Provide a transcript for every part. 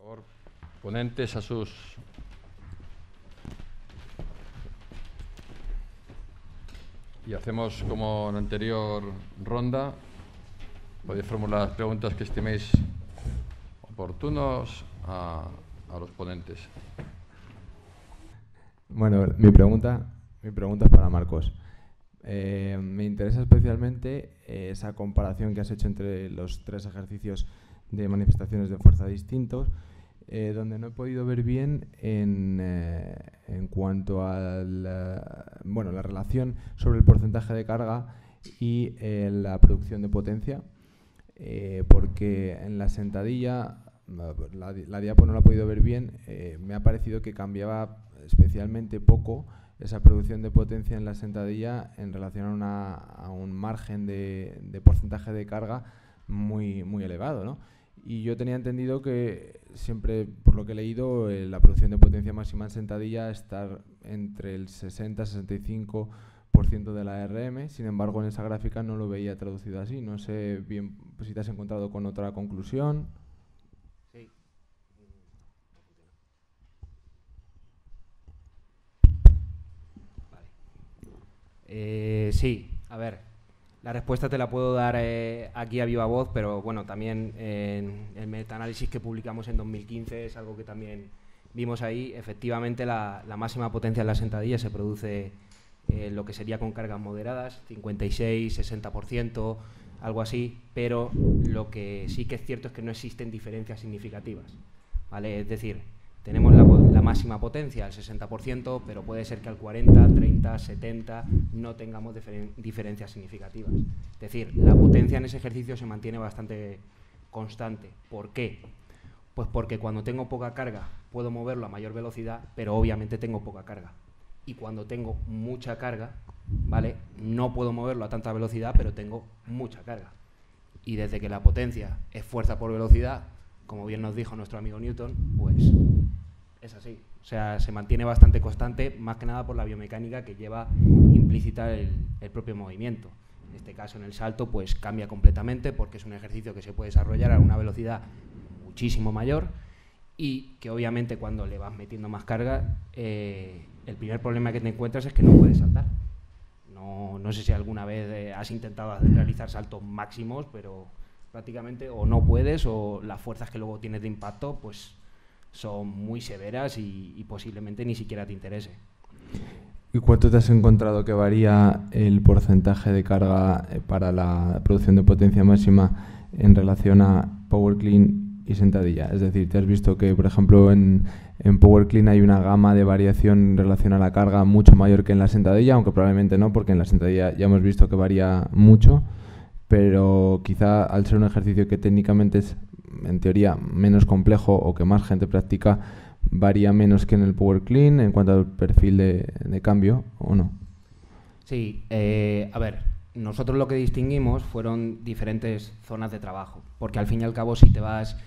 favor, ponentes a sus... Y hacemos como en la anterior ronda. Podéis formular las preguntas que estiméis oportunos a los ponentes. Bueno, mi pregunta es para Marcos. Me interesa especialmente esa comparación que has hecho entre los tres ejercicios de manifestaciones de fuerza distintos, donde no he podido ver bien en cuanto a la relación sobre el porcentaje de carga y la producción de potencia, porque en la sentadilla, la diapo no la he podido ver bien, me ha parecido que cambiaba especialmente poco esa producción de potencia en la sentadilla en relación a un margen de porcentaje de carga muy elevado, ¿no? Y yo tenía entendido que siempre, por lo que he leído, la producción de potencia máxima en sentadilla está entre el 60-65% de la RM. Sin embargo, en esa gráfica no lo veía traducido así. No sé bien pues, si te has encontrado con otra conclusión. Sí. Vale. Sí, a ver. La respuesta te la puedo dar aquí a viva voz, pero bueno, también en el metaanálisis que publicamos en 2015 es algo que también vimos ahí. Efectivamente, la máxima potencia en la sentadilla se produce lo que sería con cargas moderadas, 56, 60%, algo así, pero lo que sí que es cierto es que no existen diferencias significativas, ¿vale? Es decir, tenemos la máxima potencia al 60%, pero puede ser que al 40, 30, 70 no tengamos diferencias significativas. Es decir, la potencia en ese ejercicio se mantiene bastante constante. ¿Por qué? Pues porque cuando tengo poca carga puedo moverlo a mayor velocidad, pero obviamente tengo poca carga. Y cuando tengo mucha carga, ¿vale? No puedo moverlo a tanta velocidad, pero tengo mucha carga. Y desde que la potencia es fuerza por velocidad, como bien nos dijo nuestro amigo Newton, pues es así. O sea, se mantiene bastante constante, más que nada por la biomecánica que lleva implícita el propio movimiento. En este caso, en el salto, pues cambia completamente porque es un ejercicio que se puede desarrollar a una velocidad muchísimo mayor y que obviamente cuando le vas metiendo más carga, el primer problema que te encuentras es que no puedes saltar. No sé si alguna vez has intentado realizar saltos máximos, pero prácticamente o no puedes o las fuerzas que luego tienes de impacto pues son muy severas y posiblemente ni siquiera te interese. ¿Y cuánto te has encontrado que varía el porcentaje de carga para la producción de potencia máxima en relación a Power Clean y sentadilla? Es decir, ¿te has visto que, por ejemplo, en Power Clean hay una gama de variación en relación a la carga mucho mayor que en la sentadilla? Aunque probablemente no, porque en la sentadilla ya hemos visto que varía mucho, pero quizá al ser un ejercicio que técnicamente es, en teoría, menos complejo o que más gente practica, varía menos que en el Power Clean en cuanto al perfil de cambio, ¿o no? Sí, a ver, nosotros lo que distinguimos fueron diferentes zonas de trabajo, porque al fin y al cabo si te vas...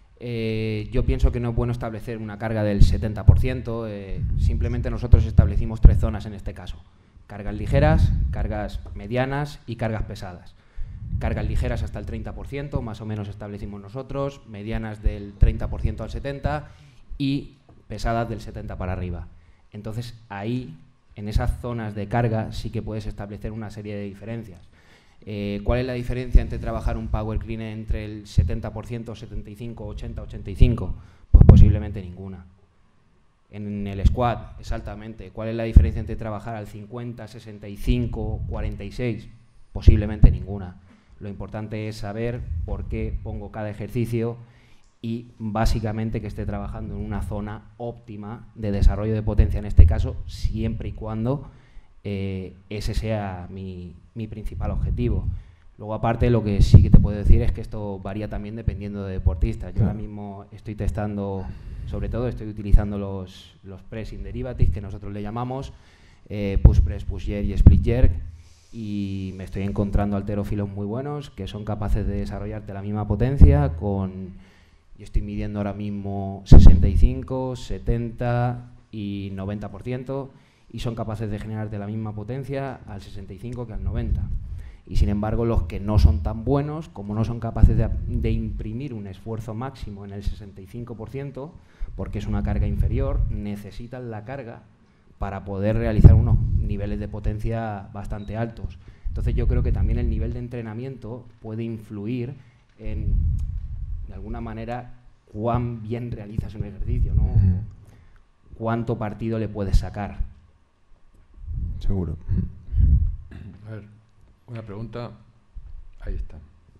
yo pienso que no es bueno establecer una carga del 70%, simplemente nosotros establecimos 3 zonas en este caso: cargas ligeras, cargas medianas y cargas pesadas. Cargas ligeras hasta el 30%, más o menos establecimos nosotros, medianas del 30% al 70% y pesadas del 70% para arriba. Entonces ahí, en esas zonas de carga, sí que puedes establecer una serie de diferencias. ¿Cuál es la diferencia entre trabajar un Power Clean entre el 70%, 75, 80, 85? Pues posiblemente ninguna. En el squat, exactamente. ¿Cuál es la diferencia entre trabajar al 50, 65, 46? Posiblemente ninguna. Lo importante es saber por qué pongo cada ejercicio y básicamente que esté trabajando en una zona óptima de desarrollo de potencia, en este caso, siempre y cuando ese sea mi principal objetivo. Luego, aparte, lo que sí que te puedo decir es que esto varía también dependiendo de deportistas. Yo ahora mismo estoy testando, sobre todo estoy utilizando los pressing derivatives, que nosotros le llamamos, push press, push jerk y split jerk, y me estoy encontrando halterófilos muy buenos que son capaces de desarrollarte la misma potencia con, yo estoy midiendo ahora mismo 65, 70 y 90%, y son capaces de generarte la misma potencia al 65 que al 90. Y sin embargo, los que no son tan buenos, como no son capaces de imprimir un esfuerzo máximo en el 65%, porque es una carga inferior, necesitan la carga para poder realizar unos niveles de potencia bastante altos. Entonces yo creo que también el nivel de entrenamiento puede influir en, de alguna manera, cuán bien realizas un ejercicio, ¿no? Cuánto partido le puedes sacar. Seguro. A ver, una pregunta. Ahí está.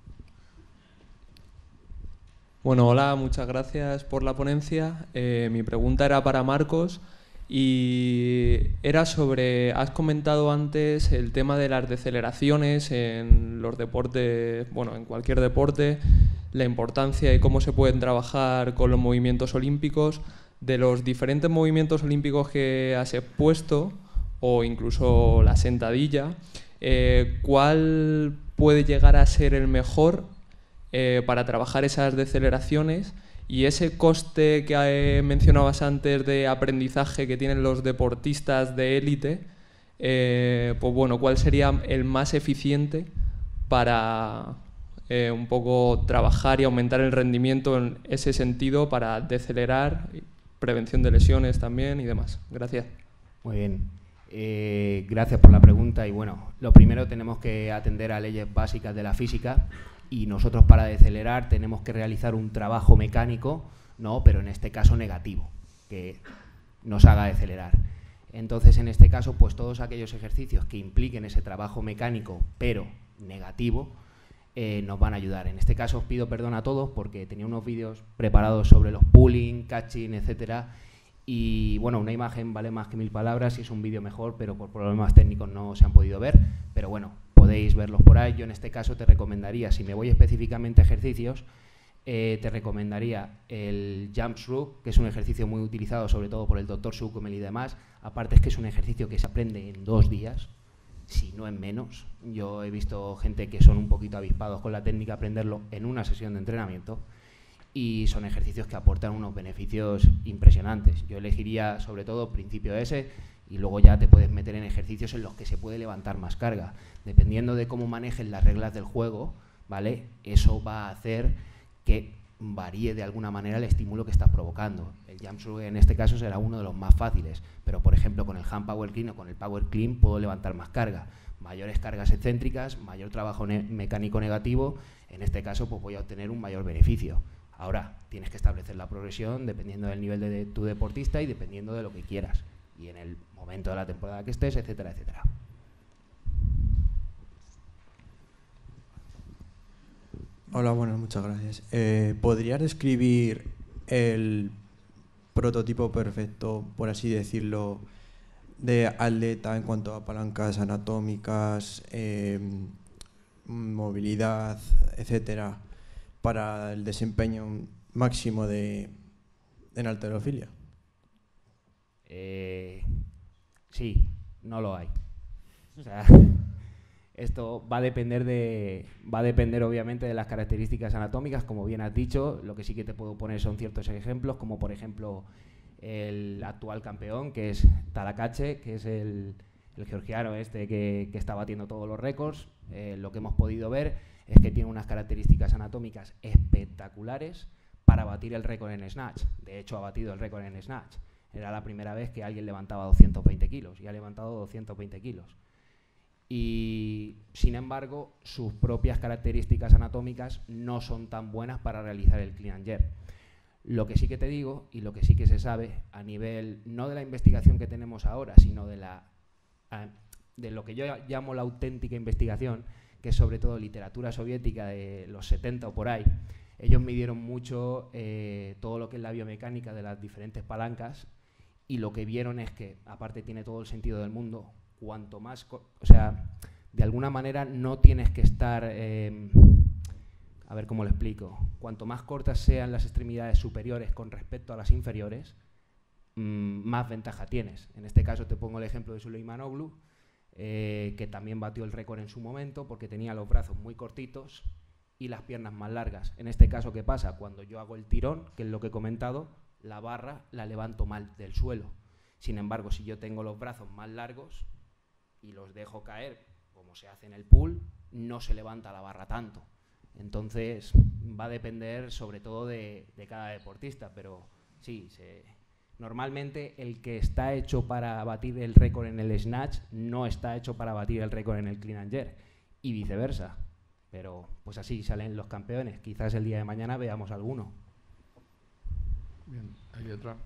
Bueno, hola, muchas gracias por la ponencia. Mi pregunta era para Marcos y era sobre, has comentado antes el tema de las deceleraciones en los deportes, bueno, en cualquier deporte, la importancia y cómo se pueden trabajar con los movimientos olímpicos. De los diferentes movimientos olímpicos que has expuesto, o incluso la sentadilla, ¿cuál puede llegar a ser el mejor para trabajar esas deceleraciones? Y ese coste que mencionabas antes de aprendizaje que tienen los deportistas de élite, pues bueno, ¿cuál sería el más eficiente para un poco trabajar y aumentar el rendimiento en ese sentido para decelerar, prevención de lesiones también y demás? Gracias. Muy bien. Gracias por la pregunta. Y bueno, lo primero, tenemos que atender a leyes básicas de la física, y nosotros para decelerar tenemos que realizar un trabajo mecánico, ¿no? Pero en este caso negativo, que nos haga decelerar. Entonces, en este caso, pues todos aquellos ejercicios que impliquen ese trabajo mecánico, pero negativo, nos van a ayudar. En este caso os pido perdón a todos porque tenía unos vídeos preparados sobre los pulling, catching, etcétera, y bueno, una imagen vale más que 1000 palabras y es un vídeo mejor, pero por problemas técnicos no se han podido ver, pero bueno, podéis verlos por ahí. Yo en este caso te recomendaría, si me voy específicamente a ejercicios, te recomendaría el jump through, que es un ejercicio muy utilizado sobre todo por el Dr. Sukumel y demás. Aparte es que es un ejercicio que se aprende en 2 días, si no en menos. Yo he visto gente que son un poquito avispados con la técnica, aprenderlo en una sesión de entrenamiento, y son ejercicios que aportan unos beneficios impresionantes. Yo elegiría sobre todo principio ese, y luego ya te puedes meter en ejercicios en los que se puede levantar más carga. Dependiendo de cómo manejes las reglas del juego, ¿vale? Eso va a hacer que varíe de alguna manera el estímulo que estás provocando. El jump through en este caso será uno de los más fáciles, pero por ejemplo con el hand power clean o con el power clean puedo levantar más carga. Mayores cargas excéntricas, mayor trabajo mecánico negativo, en este caso pues voy a obtener un mayor beneficio. Ahora, tienes que establecer la progresión dependiendo del nivel de tu deportista y dependiendo de lo que quieras, y en el momento de la temporada que estés, etcétera, etcétera. Hola, buenas, muchas gracias. ¿Podrías describir el prototipo perfecto, por así decirlo, de atleta en cuanto a palancas anatómicas, movilidad, etcétera, para el desempeño máximo en halterofilia? Sí, no lo hay. O sea, esto va a depender obviamente de las características anatómicas, como bien has dicho. Lo que sí que te puedo poner son ciertos ejemplos, como por ejemplo el actual campeón, que es Talakache, que es el georgiano que está batiendo todos los récords. Lo que hemos podido ver es que tiene unas características anatómicas espectaculares para batir el récord en snatch. De hecho, ha batido el récord en snatch. Era la primera vez que alguien levantaba 220 kilos y ha levantado 220 kilos. Y, sin embargo, sus propias características anatómicas no son tan buenas para realizar el clean and jerk. Lo que sí que te digo, y lo que sí que se sabe a nivel, no de la investigación que tenemos ahora, sino de lo que yo llamo la auténtica investigación, que es sobre todo literatura soviética de los 70 o por ahí. Ellos midieron mucho todo lo que es la biomecánica de las diferentes palancas, y lo que vieron es que, aparte tiene todo el sentido del mundo, cuanto más, o sea, de alguna manera no tienes que estar, a ver cómo lo explico, cuanto más cortas sean las extremidades superiores con respecto a las inferiores, más ventaja tienes. En este caso te pongo el ejemplo de Suleymanoglu, que también batió el récord en su momento porque tenía los brazos muy cortitos y las piernas más largas. En este caso, ¿qué pasa? Cuando yo hago el tirón, que es lo que he comentado, la barra la levanto mal del suelo. Sin embargo, si yo tengo los brazos más largos y los dejo caer como se hace en el pool, no se levanta la barra tanto. Entonces va a depender sobre todo de cada deportista, pero sí, normalmente el que está hecho para batir el récord en el snatch no está hecho para batir el récord en el clean and jerk, y viceversa. Pero pues así salen los campeones. Quizás el día de mañana veamos alguno. Bien, hay otra.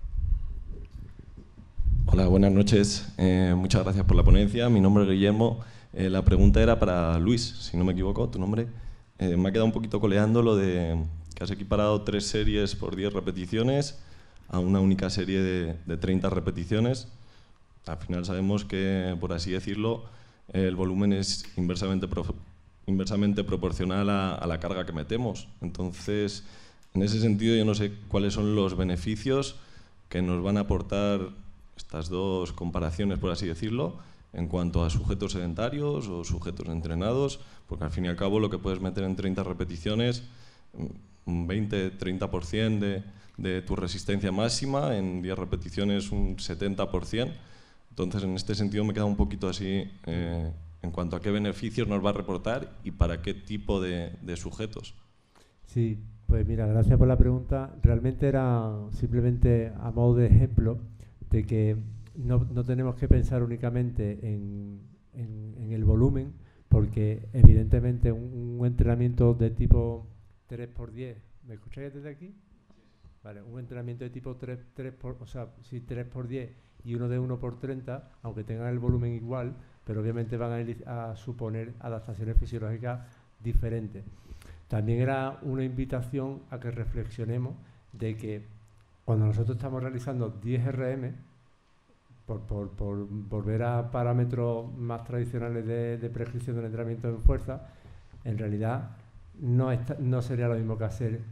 Hola, buenas noches. Muchas gracias por la ponencia. Mi nombre es Guillermo. La pregunta era para Luis, si no me equivoco, tu nombre. Me ha quedado un poquito coleando lo de que has equiparado 3 series por 10 repeticiones a una única serie de 30 repeticiones. Al final sabemos que, por así decirlo, el volumen es inversamente proporcional a la carga que metemos. Entonces, en ese sentido, yo no sé cuáles son los beneficios que nos van a aportar estas dos comparaciones, por así decirlo, en cuanto a sujetos sedentarios o sujetos entrenados, porque al fin y al cabo lo que puedes meter en 30 repeticiones, un 20-30% de tu resistencia máxima, en 10 repeticiones un 70%. Entonces, en este sentido me queda un poquito así en cuanto a qué beneficios nos va a reportar y para qué tipo de sujetos. Sí, pues mira, gracias por la pregunta. Realmente era simplemente a modo de ejemplo de que no tenemos que pensar únicamente en el volumen, porque evidentemente un entrenamiento de tipo 3×10, ¿me escucháis desde aquí? Vale, un entrenamiento de tipo 3×10 y uno de 1×30, aunque tengan el volumen igual, pero obviamente van a suponer adaptaciones fisiológicas diferentes. También era una invitación a que reflexionemos de que cuando nosotros estamos realizando 10 RM, por volver a parámetros más tradicionales de prescripción del entrenamiento en fuerza, en realidad no sería lo mismo que hacer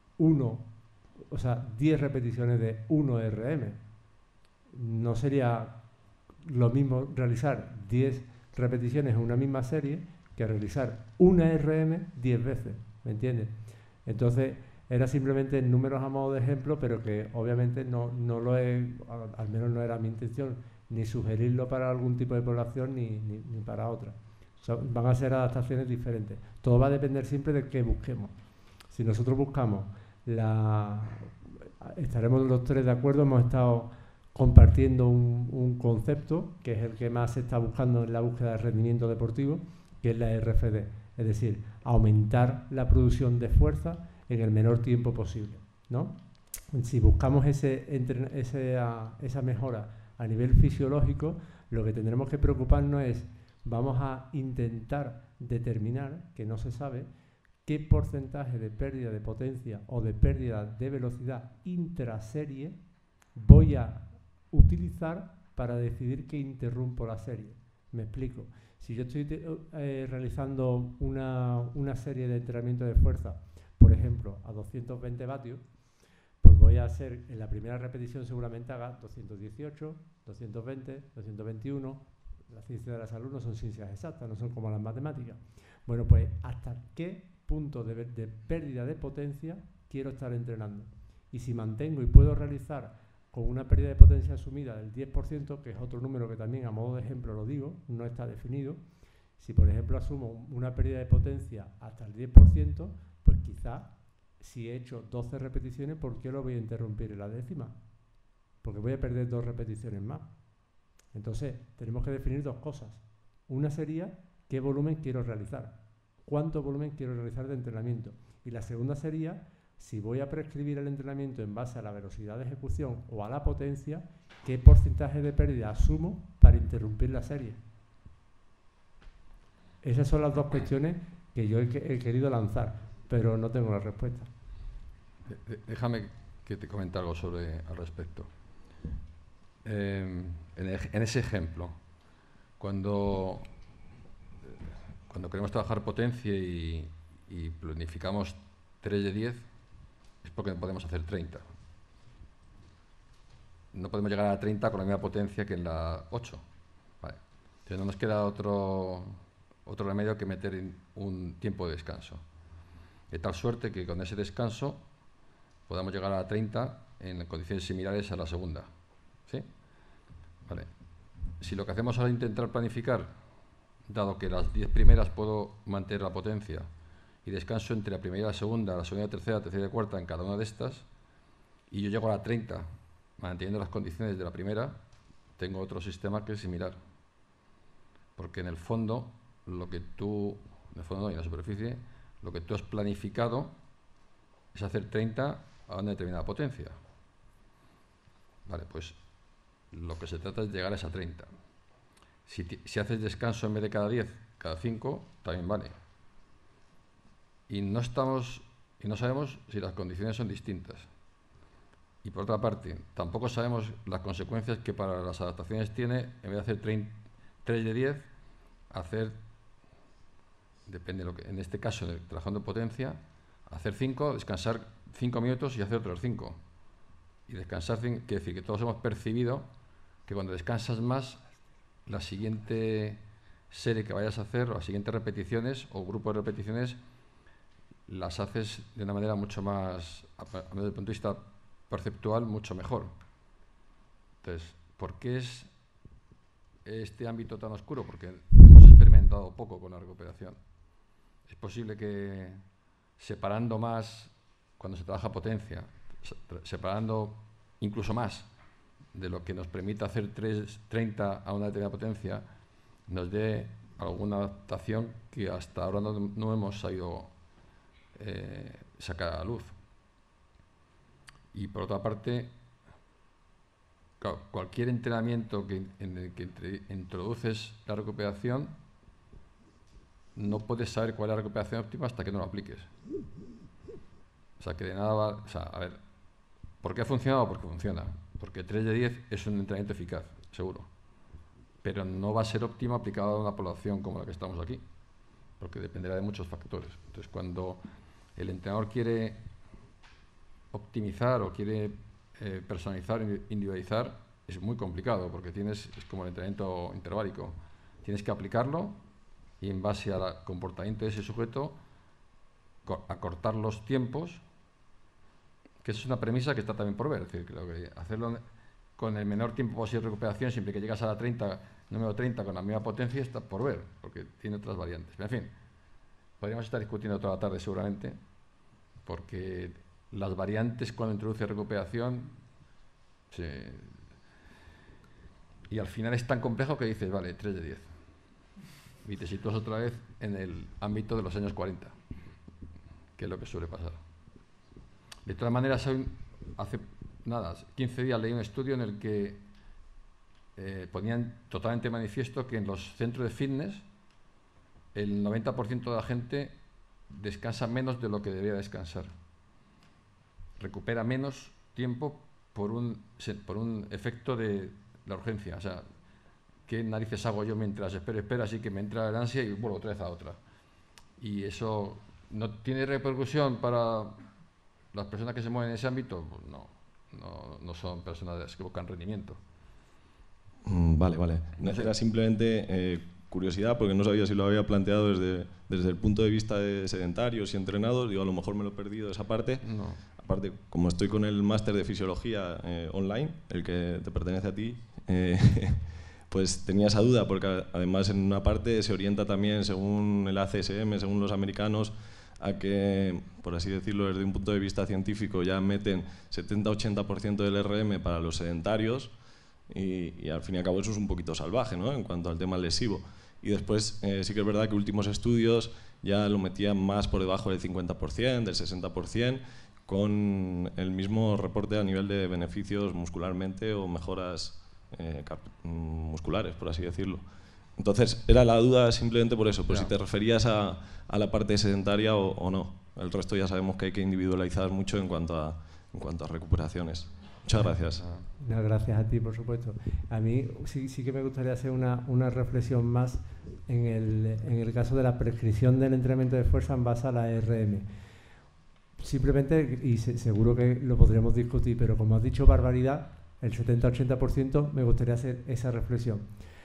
10 repeticiones de 1 RM. No sería lo mismo realizar 10 repeticiones en una misma serie que realizar una RM 10 veces, ¿me entiendes? Entonces, era simplemente números a modo de ejemplo, pero que obviamente no lo es, al menos no era mi intención, ni sugerirlo para algún tipo de población ni para otra. O sea, van a ser adaptaciones diferentes. Todo va a depender siempre de qué busquemos. Si nosotros buscamos estaremos los tres de acuerdo, hemos estado compartiendo un concepto que es el que más se está buscando en la búsqueda de rendimiento deportivo, que es la RFD, es decir, aumentar la producción de fuerza en el menor tiempo posible, ¿no? Si buscamos esa mejora a nivel fisiológico, lo que tendremos que preocuparnos es, vamos a intentar determinar, que no se sabe, qué porcentaje de pérdida de potencia o de pérdida de velocidad intraserie voy a utilizar para decidir que interrumpo la serie. Me explico. Si yo estoy realizando una serie de entrenamiento de fuerza, por ejemplo, a 220 vatios, pues voy a hacer, en la primera repetición seguramente haga 218, 220, 221. La ciencia de la salud no son ciencias exactas, no son como las matemáticas. Bueno, pues ¿hasta qué punto de pérdida de potencia quiero estar entrenando? Y si mantengo y puedo realizar con una pérdida de potencia asumida del 10%, que es otro número que también a modo de ejemplo lo digo, no está definido, si por ejemplo asumo una pérdida de potencia hasta el 10%, pues quizá si he hecho 12 repeticiones, ¿por qué lo voy a interrumpir en la décima? Porque voy a perder 2 repeticiones más. Entonces, tenemos que definir 2 cosas. Una sería, ¿qué volumen quiero realizar? ¿Cuánto volumen quiero realizar de entrenamiento? Y la segunda sería, si voy a prescribir el entrenamiento en base a la velocidad de ejecución o a la potencia, ¿qué porcentaje de pérdida asumo para interrumpir la serie? Esas son las 2 cuestiones que yo he querido lanzar, pero no tengo la respuesta. Déjame que te comente algo al respecto. En ese ejemplo, cuando queremos trabajar potencia y planificamos 3 de 10, es porque no podemos hacer 30. No podemos llegar a 30 con la misma potencia que en la 8. Vale. Entonces no nos queda otro remedio que meter en un tiempo de descanso. De tal suerte que con ese descanso podamos llegar a 30 en condiciones similares a la segunda. ¿Sí? Vale. Si lo que hacemos ahora es intentar planificar dado que las 10 primeras puedo mantener la potencia y descanso entre la primera y la segunda y la tercera y la cuarta en cada una de estas, y yo llego a la 30 manteniendo las condiciones de la primera, tengo otro sistema que es similar. Porque en el fondo, en la superficie, lo que tú has planificado es hacer 30 a una determinada potencia. Vale, pues lo que se trata es llegar a esa 30. Si haces descanso en vez de cada 10, cada 5, también vale. Y no sabemos si las condiciones son distintas. Y por otra parte, tampoco sabemos las consecuencias que para las adaptaciones tiene, en vez de hacer 3 de 10, hacer, depende de lo que, en este caso, trabajando en potencia, hacer 5, descansar 5 minutos y hacer otros 5. Y descansar, quiere decir que todos hemos percibido que cuando descansas más, la siguiente serie que vayas a hacer, o las siguientes repeticiones, o grupo de repeticiones, las haces de una manera mucho más, desde el punto de vista perceptual, mucho mejor. Entonces, ¿por qué es este ámbito tan oscuro? Porque hemos experimentado poco con la recuperación. Es posible que separando más, cuando se trabaja potencia, separando incluso más de lo que nos permite hacer 30 a una determinada potencia, nos dé alguna adaptación que hasta ahora no hemos sabido sacar a la luz. Y por otra parte, claro, cualquier entrenamiento en el que introduces la recuperación, no puedes saber cuál es la recuperación óptima hasta que no lo apliques. O sea, que de nada va... O sea, a ver, ¿por qué ha funcionado? Porque funciona. Porque 3 de 10 es un entrenamiento eficaz, seguro. Pero no va a ser óptimo aplicado a una población como la que estamos aquí, porque dependerá de muchos factores. Entonces, cuando el entrenador quiere optimizar o quiere personalizar, individualizar, es muy complicado, porque es como el entrenamiento interválico. Tienes que aplicarlo y en base al comportamiento de ese sujeto, acortar los tiempos, que esa es una premisa que está también por ver. Es decir, que hacerlo con el menor tiempo posible de recuperación, siempre que llegas a la número 30 con la misma potencia, está por ver, porque tiene otras variantes. Pero, en fin, podríamos estar discutiendo toda la tarde seguramente, porque las variantes cuando introduce recuperación y al final es tan complejo que dices, vale, 3 de 10. Y te sitúas otra vez en el ámbito de los años 40, que es lo que suele pasar. De todas maneras, hace 15 días leí un estudio en el que ponían totalmente manifiesto que en los centros de fitness el 90% de la gente descansa menos de lo que debería descansar. Recupera menos tiempo por un efecto de la urgencia. O sea, ¿qué narices hago yo mientras espero? Así que me entra el ansia y vuelvo otra vez a otra. Y eso no tiene repercusión para las personas que se mueven en ese ámbito. Pues no son personas que buscan rendimiento. Vale. Era simplemente curiosidad, porque no sabía si lo había planteado desde el punto de vista de sedentarios y entrenados. Digo, a lo mejor me lo he perdido esa parte. No. Aparte, como estoy con el máster de fisiología online, el que te pertenece a ti, pues tenía esa duda, porque además en una parte se orienta también, según el ACSM, según los americanos, a que, por así decirlo, desde un punto de vista científico ya meten 70-80% del RM para los sedentarios, y al fin y al cabo eso es un poquito salvaje, ¿no?, en cuanto al tema lesivo. Y después sí que es verdad que últimos estudios ya lo metían más por debajo del 50%, del 60%, con el mismo reporte a nivel de beneficios muscularmente o mejoras musculares, por así decirlo. Entonces, era la duda simplemente por eso, por si te referías a la parte sedentaria o no. El resto ya sabemos que hay que individualizar mucho en cuanto a recuperaciones. Muchas gracias. No, gracias a ti, por supuesto. A mí sí que me gustaría hacer una reflexión más en el caso de la prescripción del entrenamiento de fuerza en base a la RM. Simplemente, y seguro que lo podremos discutir, pero como has dicho barbaridad, el 70-80%, me gustaría hacer esa reflexión.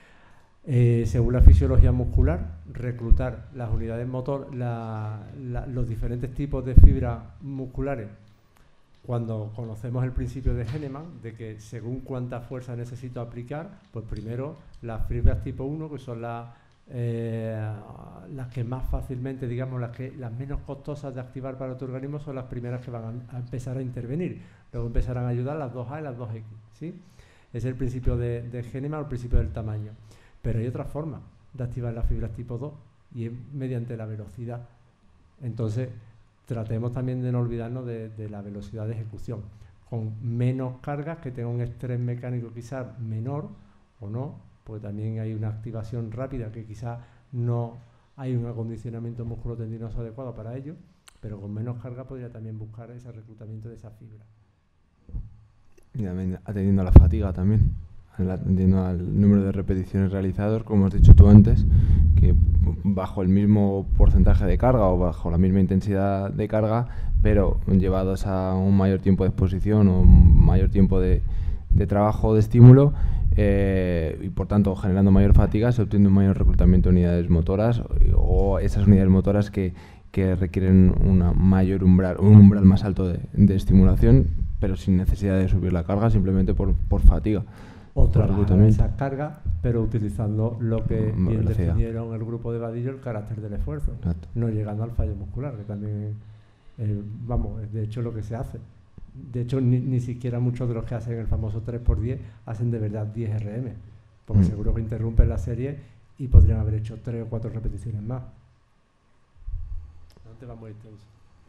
Según la fisiología muscular, reclutar las unidades motor, los diferentes tipos de fibras musculares, cuando conocemos el principio de Henneman, de que según cuánta fuerza necesito aplicar, pues primero las fibras tipo 1, que son las que más fácilmente, digamos, las menos costosas de activar para tu organismo son las primeras que van a empezar a intervenir. Luego empezarán a ayudar las 2A y las 2X, ¿sí? Es el principio de Hahnemann, el principio del tamaño. Pero hay otra forma de activar las fibras tipo 2 y es mediante la velocidad. Entonces, tratemos también de no olvidarnos de la velocidad de ejecución. Con menos cargas, que tenga un estrés mecánico quizás menor o no, porque también hay una activación rápida que quizás no hay un acondicionamiento musculotendinoso adecuado para ello, pero con menos carga podría también buscar ese reclutamiento de esa fibra. Y también atendiendo a la fatiga también, atendiendo al número de repeticiones realizadas, como has dicho tú antes, que bajo el mismo porcentaje de carga o bajo la misma intensidad de carga, pero llevados a un mayor tiempo de exposición o un mayor tiempo de trabajo de estímulo, y por tanto generando mayor fatiga, se obtiene un mayor reclutamiento de unidades motoras o esas unidades motoras que requieren un umbral más alto de estimulación, pero sin necesidad de subir la carga, simplemente por fatiga. O trabajar esa carga, pero utilizando lo que bien velocidad. definieron el grupo de Vadillo, el carácter del esfuerzo. Exacto. No llegando al fallo muscular, que también, es de hecho lo que se hace. De hecho, ni siquiera muchos de los que hacen el famoso 3x10 hacen de verdad 10 RM, porque seguro que interrumpen la serie y podrían haber hecho 3 o 4 repeticiones más. No te va muy intenso.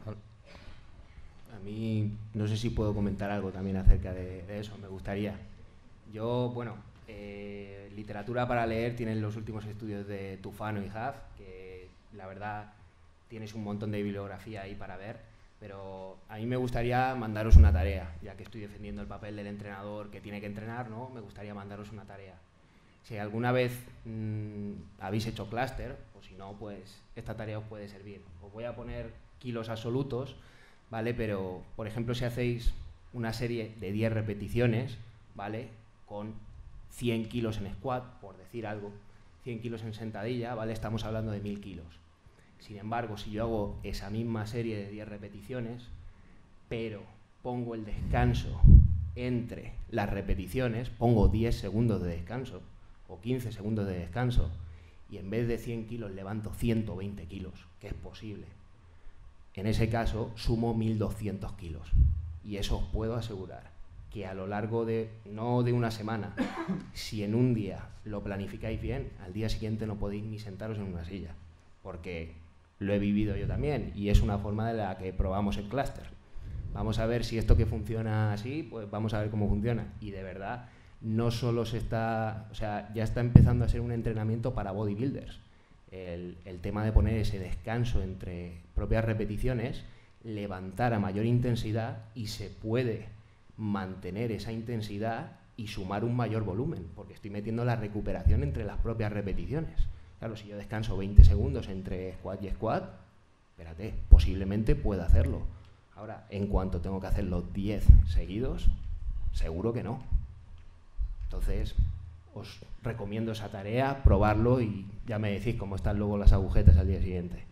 A mí, no sé si puedo comentar algo también acerca de eso, me gustaría. Yo, bueno, literatura para leer tienen los últimos estudios de Tufano y Huff, que la verdad tienes un montón de bibliografía ahí para ver, pero a mí me gustaría mandaros una tarea, ya que estoy defendiendo el papel del entrenador que tiene que entrenar, ¿no? Me gustaría mandaros una tarea. Si alguna vez habéis hecho clúster, o si no, pues esta tarea os puede servir. Os voy a poner kilos absolutos, ¿vale? Pero, por ejemplo, si hacéis una serie de 10 repeticiones, ¿vale? Con 100 kilos en squat, por decir algo, 100 kilos en sentadilla, ¿vale? Estamos hablando de 1000 kilos. Sin embargo, si yo hago esa misma serie de 10 repeticiones, pero pongo el descanso entre las repeticiones, pongo 10 segundos de descanso o 15 segundos de descanso, y en vez de 100 kilos levanto 120 kilos, que es posible. En ese caso, sumo 1200 kilos. Y eso os puedo asegurar que a lo largo no de una semana, si en un día lo planificáis bien, al día siguiente no podéis ni sentaros en una silla, porque lo he vivido yo también y es una forma de la que probamos el clúster. Vamos a ver si esto que funciona así, pues vamos a ver cómo funciona. Y de verdad, no solo ya está empezando a ser un entrenamiento para bodybuilders. El tema de poner ese descanso entre propias repeticiones, levantar a mayor intensidad y se puede mantener esa intensidad y sumar un mayor volumen, porque estoy metiendo la recuperación entre las propias repeticiones. Claro, si yo descanso 20 segundos entre squat y squat, espérate, posiblemente pueda hacerlo. Ahora, en cuanto tengo que hacer los 10 seguidos, seguro que no. Entonces, os recomiendo esa tarea, probarlo y ya me decís cómo están luego las agujetas al día siguiente.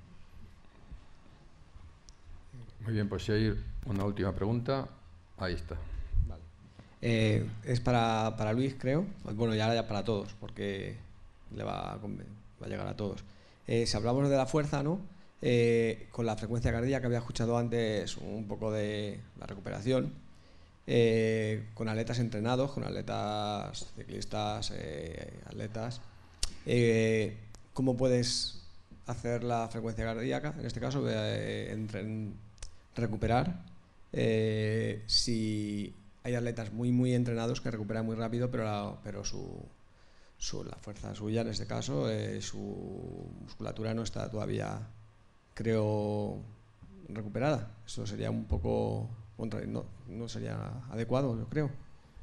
Muy bien, pues si hay una última pregunta, ahí está. Vale. Es para Luis, creo. Bueno, ya para todos, porque le va a llegar a todos. Si hablamos de la fuerza, ¿no? Con la frecuencia cardíaca, había escuchado antes un poco de la recuperación. Con atletas entrenados, con atletas ciclistas, atletas, ¿cómo puedes hacer la frecuencia cardíaca? En este caso, recuperar. Si hay atletas muy entrenados que recuperan muy rápido, pero la fuerza suya, en este caso, su musculatura no está todavía, creo, recuperada. Eso sería un poco... No sería adecuado, yo creo.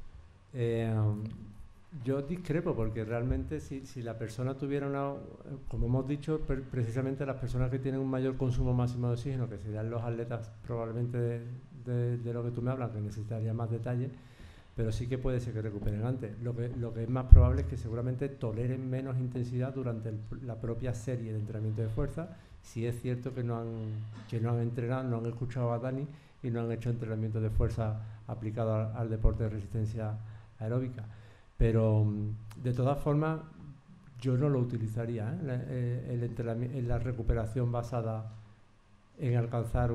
Yo discrepo, porque realmente si la persona tuviera como hemos dicho, precisamente las personas que tienen un mayor consumo máximo de oxígeno, que serían los atletas probablemente de lo que tú me hablas, que necesitaría más detalle, pero sí que puede ser que recuperen antes. Lo que es más probable es que seguramente toleren menos intensidad durante la propia serie de entrenamiento de fuerza, si es cierto que no han entrenado, no han escuchado a Dani y no han hecho entrenamiento de fuerza aplicado al deporte de resistencia aeróbica. Pero de todas formas, yo no lo utilizaría la recuperación basada en alcanzar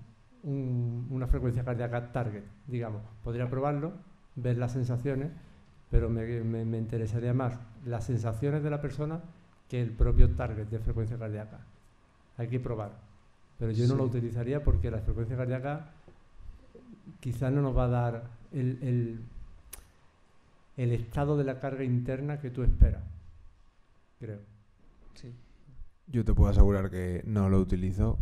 una frecuencia cardíaca target, digamos. Podría probarlo, ver las sensaciones, pero me interesaría más las sensaciones de la persona que el propio target de frecuencia cardíaca. Hay que probar. Pero yo no lo utilizaría porque la frecuencia cardíaca quizás no nos va a dar el estado de la carga interna que tú esperas, creo. Sí. Yo te puedo asegurar que no lo utilizo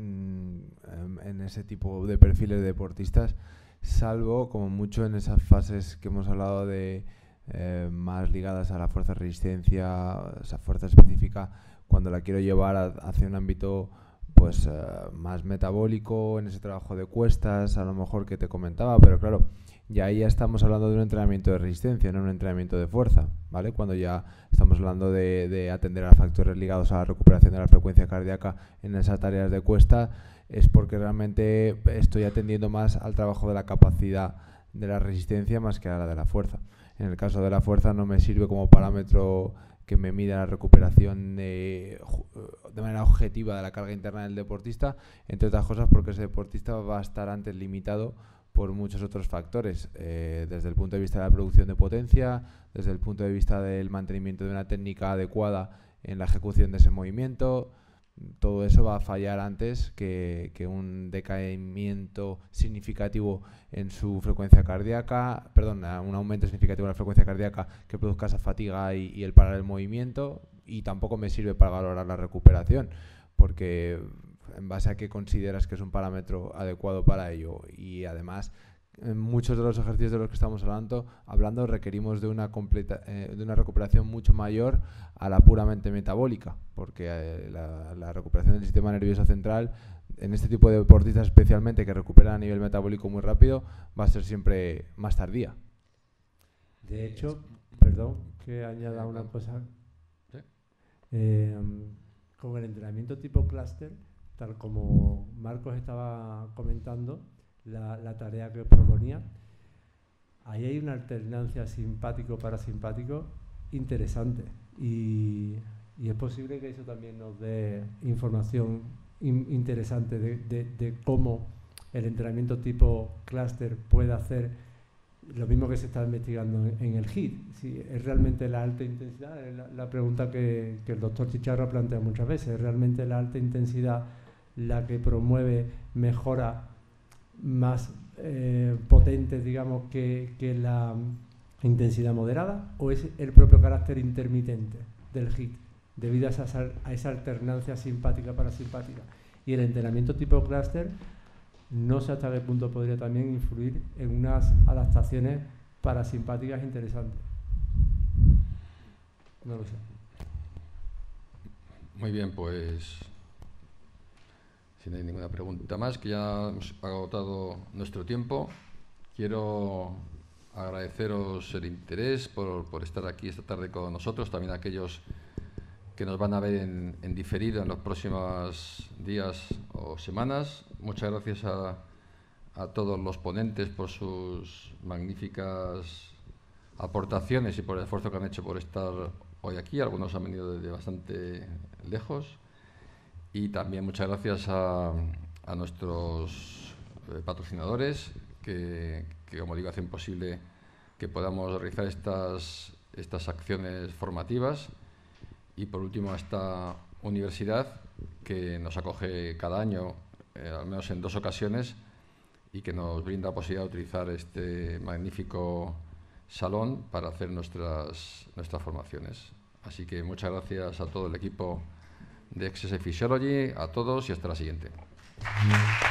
en ese tipo de perfiles de deportistas, salvo como mucho en esas fases que hemos hablado de más ligadas a la fuerza de resistencia, esa fuerza específica, cuando la quiero llevar hacia un ámbito pues más metabólico, en ese trabajo de cuestas, a lo mejor que te comentaba, pero claro, ya ahí ya estamos hablando de un entrenamiento de resistencia, no un entrenamiento de fuerza, ¿vale? Cuando ya estamos hablando de atender a factores ligados a la recuperación de la frecuencia cardíaca en esas tareas de cuesta, es porque realmente estoy atendiendo más al trabajo de la capacidad de la resistencia más que a la de la fuerza. En el caso de la fuerza no me sirve como parámetro que me mida la recuperación de manera objetiva de la carga interna del deportista, entre otras cosas porque ese deportista va a estar antes limitado por muchos otros factores, desde el punto de vista de la producción de potencia, desde el punto de vista del mantenimiento de una técnica adecuada en la ejecución de ese movimiento. Todo eso va a fallar antes que un decaimiento significativo en su frecuencia cardíaca, un aumento significativo en la frecuencia cardíaca que produzca esa fatiga y el parar el movimiento, y tampoco me sirve para valorar la recuperación, porque en base a qué consideras que es un parámetro adecuado para ello. Y además, en muchos de los ejercicios de los que estamos hablando requerimos de una recuperación mucho mayor a la puramente metabólica, porque la recuperación del sistema nervioso central en este tipo de deportistas especialmente que recuperan a nivel metabólico muy rápido va a ser siempre más tardía. De hecho, perdón que añada una cosa, con el entrenamiento tipo clúster, tal como Marcos estaba comentando, la tarea que proponía, ahí hay una alternancia simpático-parasimpático interesante, y es posible que eso también nos dé información interesante de cómo el entrenamiento tipo clúster puede hacer lo mismo que se está investigando en el HIIT. Si es realmente la alta intensidad, es la pregunta que el doctor Chicharro plantea muchas veces, ¿es realmente la alta intensidad la que promueve mejora más potentes, digamos, que la intensidad moderada, o es el propio carácter intermitente del HIIT debido a esa alternancia simpática-parasimpática? Y el entrenamiento tipo clúster, no sé hasta qué punto podría también influir en unas adaptaciones parasimpáticas interesantes. No lo sé. Muy bien, pues si no hay ninguna pregunta más, que ya hemos agotado nuestro tiempo, quiero agradeceros el interés por estar aquí esta tarde con nosotros, también a aquellos que nos van a ver en diferido en los próximos días o semanas. Muchas gracias a todos los ponentes por sus magníficas aportaciones y por el esfuerzo que han hecho por estar hoy aquí. Algunos han venido desde bastante lejos. Y también muchas gracias a nuestros patrocinadores que, como digo, hacen posible que podamos realizar estas acciones formativas. Y por último, a esta universidad que nos acoge cada año, al menos en 2 ocasiones, y que nos brinda la posibilidad de utilizar este magnífico salón para hacer nuestras formaciones. Así que muchas gracias a todo el equipo de Exercise Physiology, a todos, y hasta la siguiente.